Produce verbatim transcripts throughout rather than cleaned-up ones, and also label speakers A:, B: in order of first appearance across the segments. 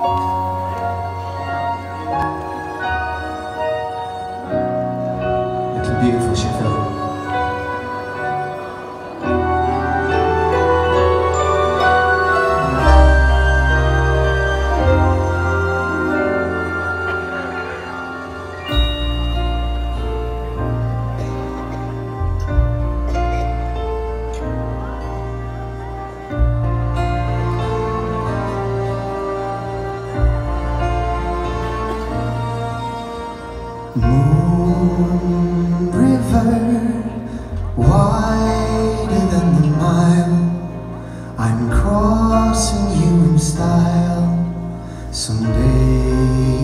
A: Looking beautiful, Sheffield. Moon river, wider than the mile, I'm crossing you in style someday.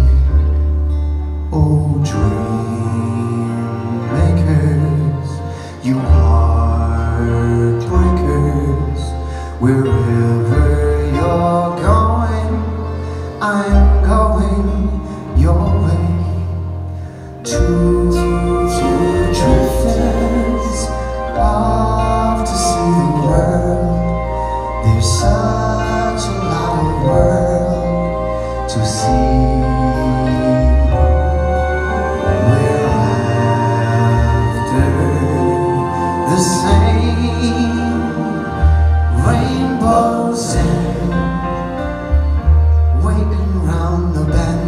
A: Oh, dream makers, you heartbreakers, wherever you're going, I'm going your way. Two, two drifters off to see the world. There's such a lot of world to see. We're after the same rainbows and waiting round the bend.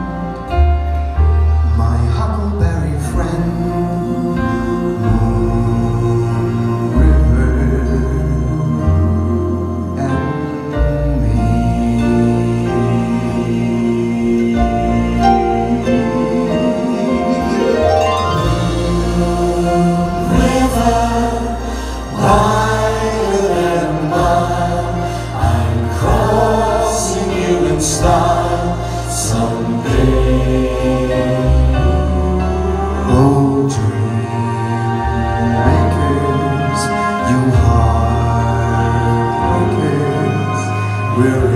A: Style someday. Oh, dream makers, you heartbreakers, we're